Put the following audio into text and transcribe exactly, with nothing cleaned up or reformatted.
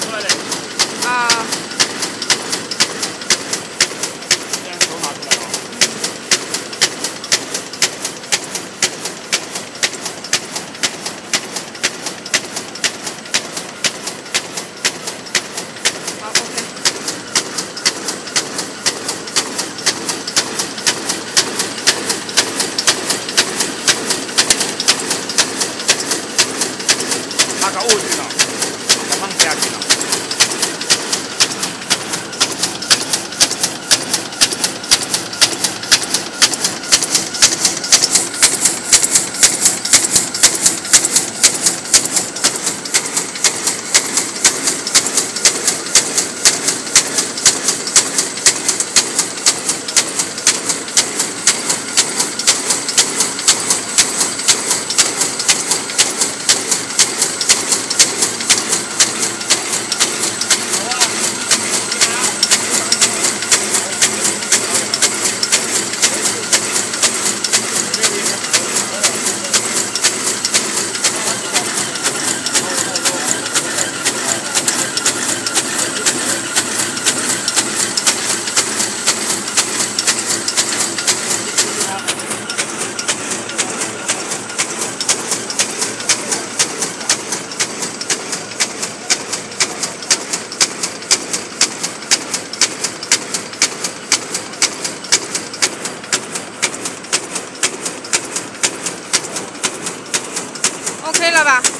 出来嘞。 啊。 现在手拿出来了。 好 ，OK。 那个莴苣呢？要放下去了。 OK 了吧？